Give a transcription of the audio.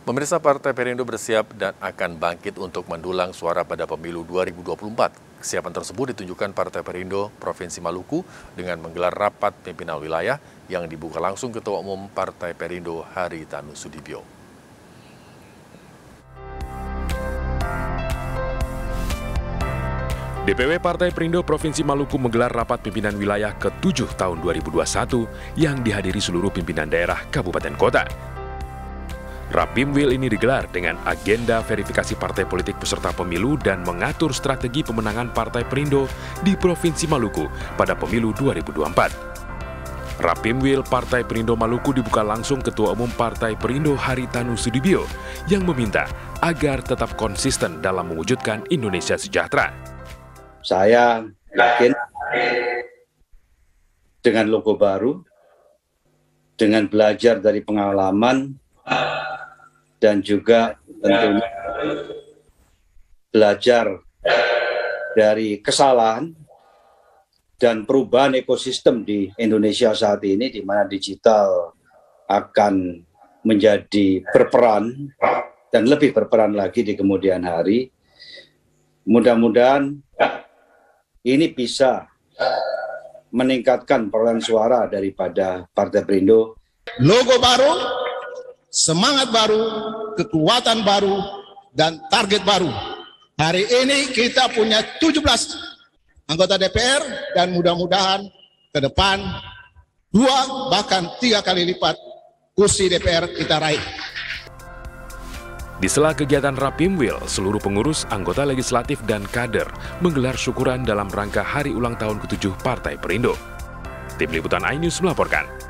Pemirsa, Partai Perindo bersiap dan akan bangkit untuk mendulang suara pada pemilu 2024. Kesiapan tersebut ditunjukkan Partai Perindo Provinsi Maluku dengan menggelar rapat pimpinan wilayah yang dibuka langsung Ketua Umum Partai Perindo Haritanu Sudibyo. DPW Partai Perindo Provinsi Maluku menggelar rapat pimpinan wilayah ke-7 tahun 2021 yang dihadiri seluruh pimpinan daerah kabupaten kota. Rapimwil ini digelar dengan agenda verifikasi partai politik peserta pemilu dan mengatur strategi pemenangan Partai Perindo di Provinsi Maluku pada pemilu 2024. Rapimwil Partai Perindo Maluku dibuka langsung Ketua Umum Partai Perindo Haritanu Sudibyo yang meminta agar tetap konsisten dalam mewujudkan Indonesia sejahtera. Saya yakin dengan logo baru, dengan belajar dari pengalaman, dan juga tentunya belajar dari kesalahan dan perubahan ekosistem di Indonesia saat ini, di mana digital akan menjadi berperan dan lebih berperan lagi di kemudian hari. Mudah-mudahan ini bisa meningkatkan perolehan suara daripada Partai Perindo. Logo baru, semangat baru, kekuatan baru, dan target baru. Hari ini kita punya 17 anggota DPR dan mudah-mudahan ke depan 2 bahkan 3 kali lipat kursi DPR kita raih. Di sela kegiatan Rapimwil, seluruh pengurus, anggota legislatif, dan kader menggelar syukuran dalam rangka hari ulang tahun ke-7 Partai Perindo. Tim Liputan iNews melaporkan.